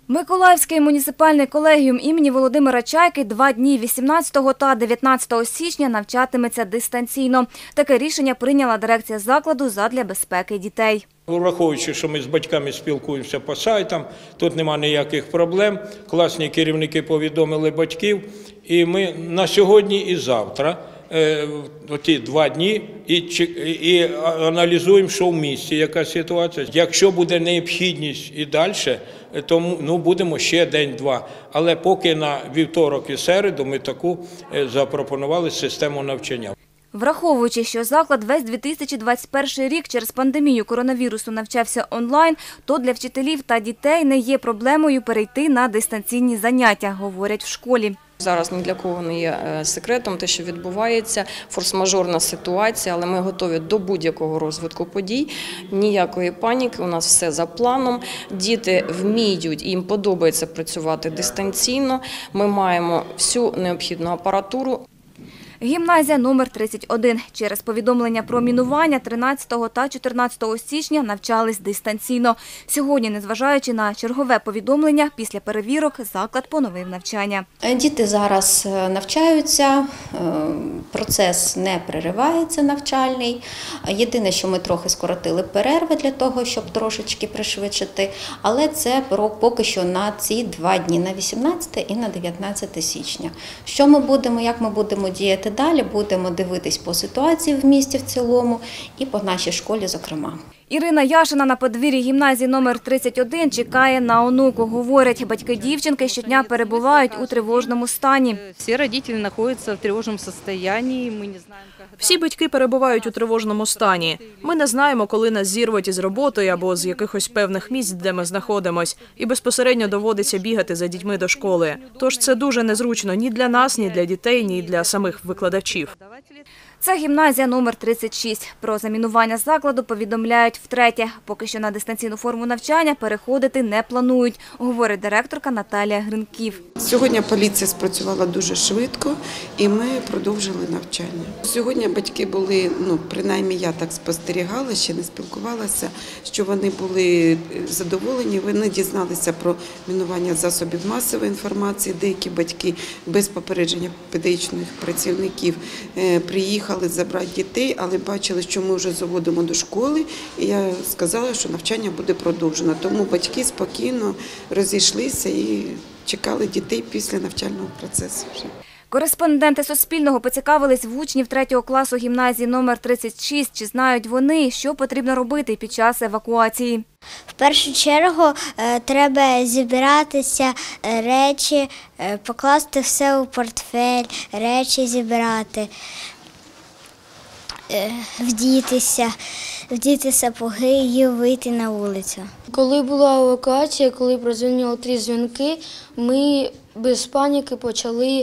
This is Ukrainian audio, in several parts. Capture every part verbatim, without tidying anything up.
Миколаївський муніципальний колегіум імені Володимира Чайки два дні вісімнадцятого та дев'ятнадцятого січня навчатиметься дистанційно. Таке рішення прийняла дирекція закладу задля безпеки дітей. Враховуючи, що ми з батьками спілкуємося по сайтам, тут немає ніяких проблем. Класні керівники повідомили батьків. І ми на сьогодні і завтра, ті два дні, і, і аналізуємо, що в місті, яка ситуація. Якщо буде необхідність і далі, то ну, будемо ще день-два. Але поки на вівторок і середу ми таку запропонували систему навчання. Враховуючи, що заклад весь дві тисячі двадцять перший рік через пандемію коронавірусу навчався онлайн, то для вчителів та дітей не є проблемою перейти на дистанційні заняття, говорять в школі. Зараз ні для кого не є секретом те, що відбувається, форс-мажорна ситуація, але ми готові до будь-якого розвитку подій, ніякої паніки, у нас все за планом. Діти вміють, їм подобається працювати дистанційно, ми маємо всю необхідну апаратуру. Гімназія номер тридцять один. Через повідомлення про мінування тринадцятого та чотирнадцятого січня навчались дистанційно. Сьогодні, незважаючи на чергове повідомлення, після перевірок заклад поновив навчання. Діти зараз навчаються, процес не переривається навчальний. Єдине, що ми трохи скоротили перерви для того, щоб трошечки пришвидшити, але це поки що на ці два дні, на вісімнадцяте і на дев'ятнадцяте січня. Що ми будемо, як ми будемо діяти далі, будемо дивитись по ситуації в місті в цілому і по нашій школі зокрема. Ірина Яшина на подвір'ї гімназії номер тридцять один чекає на онуку. Говорить, батьки дівчинки щодня перебувають у тривожному стані. Всі батьки знаходяться в тривожному стані. Всі батьки перебувають у тривожному стані. Ми не знаємо, коли нас зірвуть із роботи або з якихось певних місць, де ми знаходимося. І безпосередньо доводиться бігати за дітьми до школи. Тож це дуже незручно ні для нас, ні для дітей, ні для самих викладачів. Це гімназія номер тридцять шість. Про замінування закладу повідомляють втретє. Поки що на дистанційну форму навчання переходити не планують, говорить директорка Наталія Гринків. Сьогодні поліція спрацювала дуже швидко і ми продовжили навчання. Сьогодні батьки були, ну принаймні я так спостерігала, ще не спілкувалася, що вони були задоволені, вони дізналися про мінування засобів масової інформації. Деякі батьки без попередження педагогічних працівників приїхали забрати дітей, але бачили, що ми вже заводимо до школи, і я сказала, що навчання буде продовжено. Тому батьки спокійно розійшлися і чекали дітей після навчального процесу. Кореспонденти Суспільного поцікавились в учнів третього класу гімназії номер тридцять шість, чи знають вони, що потрібно робити під час евакуації. В першу чергу треба зібратися, речі, покласти все у портфель, речі зібрати. Вдітися, вдіти сапоги і вийти на вулицю. Коли була евакуація, коли прозвонили три дзвінки, ми без паніки почали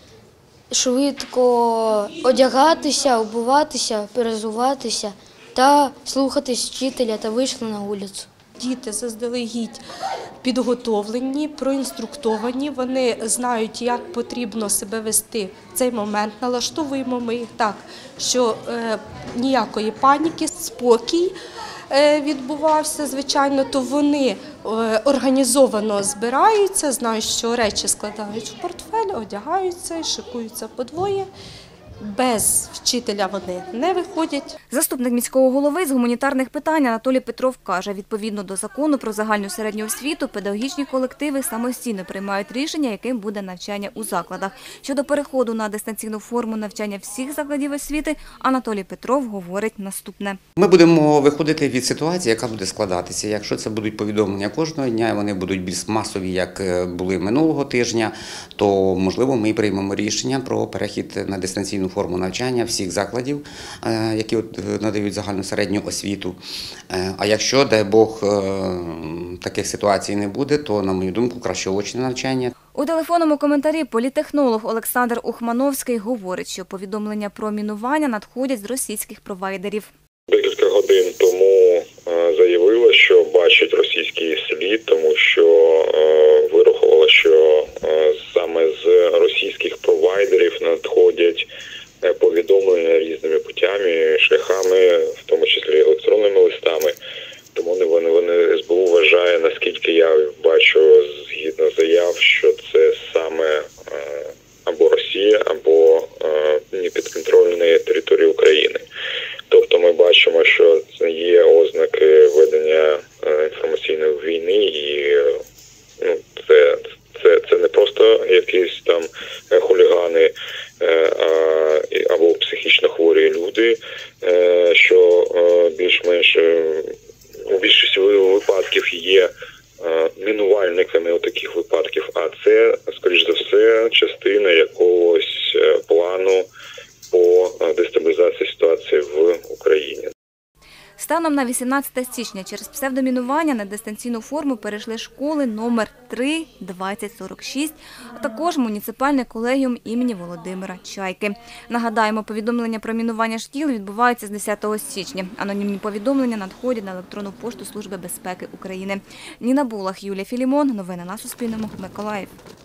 швидко одягатися, обуватися, перезуватися та слухатись вчителя та вийшли на вулицю. Діти заздалегідь підготовлені, проінструктовані, вони знають, як потрібно себе вести в цей момент. Налаштовуємо ми їх так, що е, ніякої паніки, спокій е, відбувався, звичайно, то вони е, організовано збираються, знають, що речі складають в портфель, одягаються і шикуються подвоє. Без вчителя вони не виходять. Заступник міського голови з гуманітарних питань Анатолій Петров каже, відповідно до закону про загальну середню освіту, педагогічні колективи самостійно приймають рішення, яким буде навчання у закладах. Щодо переходу на дистанційну форму навчання всіх закладів освіти, Анатолій Петров говорить наступне. Ми будемо виходити від ситуації, яка буде складатися. Якщо це будуть повідомлення кожного дня, вони будуть більш масові, як були минулого тижня, то, можливо, ми приймемо рішення про перехід на дистанційну форму навчання всіх закладів, які надають загальну середню освіту. А якщо, дай Бог, таких ситуацій не буде, то, на мою думку, краще очне навчання. У телефонному коментарі політехнолог Олександр Ухмановський говорить, що повідомлення про мінування надходять з російських провайдерів. Декілька годин тому заявила, що бачить російський слід, тому що вирахувала, що саме з російських провайдерів надходять повідомлення різними путями, шляхами, в тому числі електронними листами. Тому вони, вони ес бе у вважає, наскільки я бачу з люди, що більш-менш у більшості випадків є мінувальниками таких випадків, а це, скоріш за все, частина якогось плану по дестабілізації ситуації в Україні. Станом на вісімнадцяте січня через псевдомінування на дистанційну форму перейшли школи номер три, двадцять, сорок шість, а також муніципальний колегіум імені Володимира Чайки. Нагадаємо, повідомлення про мінування шкіл відбуваються з десятого січня. Анонімні повідомлення надходять на електронну пошту Служби безпеки України. Ніна Булах, Юлія Філімон. Новини на Суспільному. Миколаїв.